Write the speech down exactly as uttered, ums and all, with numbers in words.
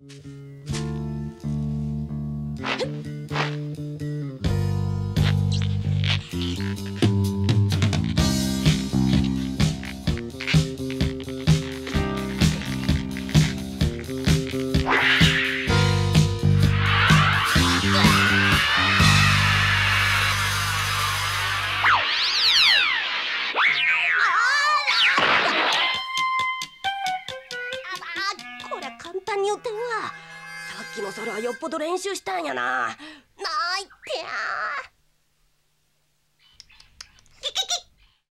こりゃ簡単に打てんわ。さっきのソロはよっぽど練習したんやな。